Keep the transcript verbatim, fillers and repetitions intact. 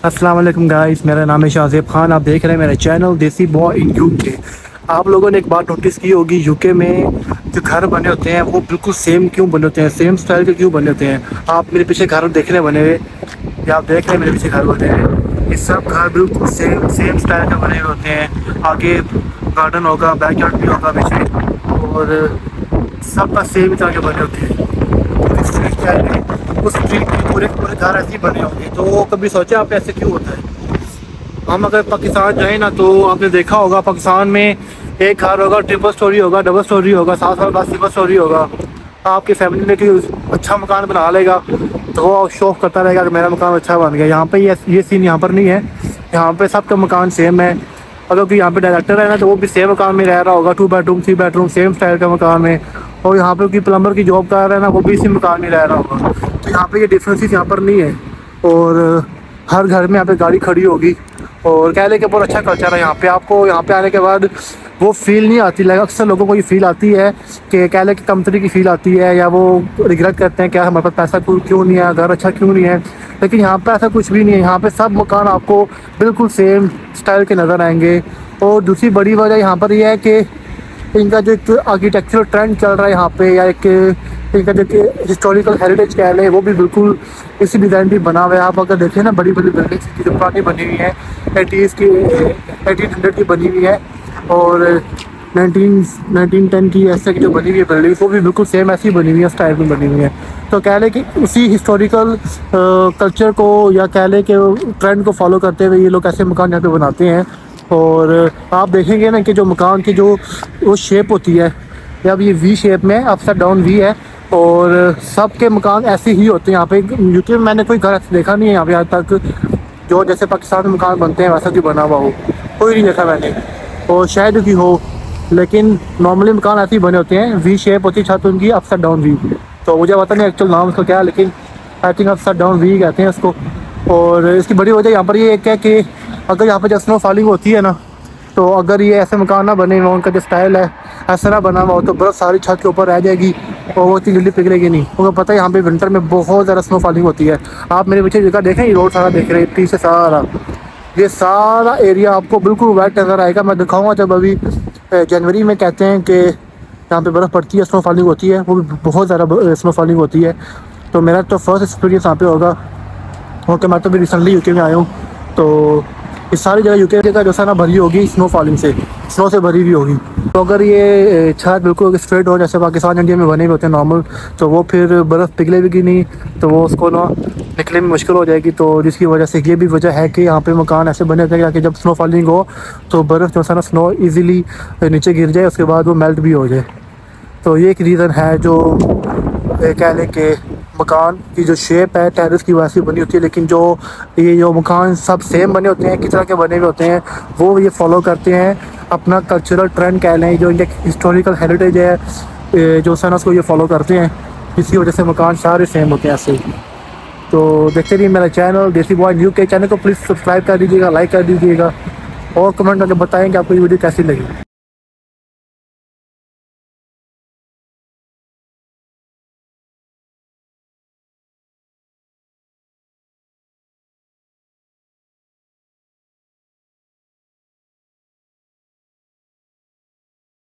अस्सलाम वालेकुम गाइस, मेरा नाम है शाहज़ेब खान। आप देख रहे हैं मेरा channel desi boy in UK. आप लोगों ने एक बात नोटिस की होगी, यूके में जो घर बने होते हैं वो बिल्कुल सेम क्यों बने होते हैं, सेम स्टाइल के क्यों बने होते हैं। आप मेरे पीछे घर देख रहे हैं बने हुए, या आप देख रहे हैं मेरे पीछे घर बने हुए, ये सब घर बिल्कुल सेम सेम स्टाइल के बने हुए होते हैं। आगे गार्डन होगा, बैकयार्ड भी होगा पीछे, और सब का सेम तरह के बने होते हैं। स्ट्रीट क्या है, उस स्ट्रीट में पूरे पूरे घर ऐसे ही बने होंगे। तो कभी सोचा आप ऐसे क्यों होता है? हम अगर पाकिस्तान जाए ना, तो आपने देखा होगा पाकिस्तान में एक घर होगा, ट्रिपल स्टोरी होगा, डबल स्टोरी होगा, सात साल बाद सिंगल स्टोरी होगा। आपकी फैमिली में कोई अच्छा मकान बना लेगा तो वो शौक करता रहेगा कि मेरा मकान अच्छा बन गया। यहाँ पे ये ये सीन यहाँ पर नहीं है। यहाँ पे सबका मकान सेम है। अगर कोई यहाँ पे डायरेक्टर है ना, तो वो भी सेम मकान में रह रहा होगा, two bedroom three bedroom same style का मकान में। और यहाँ पे कोई प्लम्बर की जॉब कर रहा है ना, वो भी इसी मकान में रह रहा होगा। तो यहाँ पे ये डिफरेंसेस यहाँ पर नहीं है। और हर घर में यहाँ पे गाड़ी खड़ी होगी। और कह ले कि बहुत अच्छा कल्चर है यहाँ पे। आपको यहाँ पे आने के बाद वो फील नहीं आती, लाइक अक्सर लोगों को ये फील आती है कि कह ले कि कमतरी की फील आती है, या वो रिग्रेट करते हैं कि हमारे पास पैसा क्यों नहीं है, घर अच्छा क्यों नहीं है। लेकिन यहाँ पे ऐसा कुछ भी नहीं है। यहाँ पे सब मकान आपको बिल्कुल सेम स्टाइल के नज़र आएंगे। और दूसरी बड़ी वजह यहाँ पर यह है कि इनका जो एक आर्किटेक्चरल ट्रेंड चल रहा है यहाँ पे, या एक इनका जो कि हिस्टोरिकल हेरिटेज कह लें, वो भी बिल्कुल इसी डिज़ाइन भी बना हुआ है। आप अगर देखें ना, बड़ी बड़ी बिल्डिंग्स की जो पुरानी बनी हुई है, एटीज़ की एटीन हंड्रेड की बनी हुई है, और नाइनटीन नाइनटीन टेन की ऐसे की जो बनी हुई है बिल्डिंग्स, वो भी बिल्कुल सेम ऐसी बनी हुई है, स्टाइल में बनी हुई है। तो कह लें कि उसी हिस्टोरिकल कल्चर को, या कह लें कि ट्रेंड को फॉलो करते हुए ये लोग ऐसे मकान यहाँ पे बनाते हैं। और आप देखेंगे ना कि जो मकान की जो वो शेप होती है, या अब ये वी शेप में अपसाइड डाउन वी है, और सबके मकान ऐसे ही होते हैं यहाँ पे। यूके में मैंने कोई घर ऐसे देखा नहीं है यहाँ पे आज तक जो जैसे पाकिस्तान में मकान बनते हैं वैसा भी बना हुआ हो, कोई नहीं देखा मैंने। और शायद की हो, लेकिन नॉर्मली मकान ऐसे ही बने होते हैं, वी शेप होती है छत उनकी, अपसाइड डाउन वी। तो मुझे पता नहीं एक्चुअल नाम उसका क्या है, लेकिन I think upside down V कहते हैं उसको। और इसकी बड़ी वजह यहाँ पर ये एक है कि अगर यहाँ पर जब स्नो फॉलिंग होती है ना, तो अगर ये ऐसे मकान ना बने हुए, उनका जो स्टाइल है ऐसा ना बना हुआ हो, तो बर्फ़ सारी छत के ऊपर रह जाएगी और वो इतनी जल्दी पिघलेगी नहीं। उनको पता है यहाँ पे विंटर में बहुत ज़्यादा स्नो फॉलिंग होती है। आप मेरे पीछे जगह देखें, ये रोड सारा देख रहे हैं, पीछे सारा ये सारा एरिया आपको बिल्कुल वाइट नज़र आएगा। मैं दिखाऊँगा जब अभी जनवरी में कहते हैं कि यहाँ पर बर्फ़ पड़ती है, स्नो फॉलिंग होती है, वो भी बहुत ज़्यादा स्नो फॉलिंग होती है। तो मेरा तो फर्स्ट एक्सपीरियंस यहाँ पर होगा। ओके, मैं तो भी रिसेंटली यूके में आया हूँ, तो इस सारी जगह यूके का जो है ना भरी होगी स्नो फॉलिंग से, स्नो से भरी हुई होगी। तो अगर ये छत बिल्कुल स्ट्रेट हो जैसे पाकिस्तान इंडिया में बने हुए होते हैं नॉर्मल, तो वो फिर बर्फ़ पिघलेगी नहीं, तो वो उसको ना निकलने में मुश्किल हो जाएगी। तो जिसकी वजह से ये भी वजह है कि यहाँ पे मकान ऐसे बने होते हैं कि जब स्नो फॉलिंग हो तो बर्फ़ जो है ना स्नो ईज़िली नीचे गिर जाए, उसके बाद वो मेल्ट भी हो जाए। तो ये एक रीज़न है जो कह लें कि मकान की जो शेप है टेरेस की वैसी बनी होती है। लेकिन जो ये जो मकान सब सेम बने होते हैं, किस तरह के बने हुए होते हैं, वो ये फॉलो करते हैं अपना कल्चरल ट्रेंड कह लें, जो इनका हिस्टोरिकल हेरिटेज है जो सन उसको ये फॉलो करते हैं। इसी वजह से मकान सारे सेम होते हैं ऐसे। तो देखते रहिए मेरा चैनल देसी बॉय न्यू के चैनल को प्लीज़ सब्सक्राइब कर दीजिएगा, लाइक कर दीजिएगा, और कमेंट करके बताएँ कि आपको ये वीडियो कैसी लगी।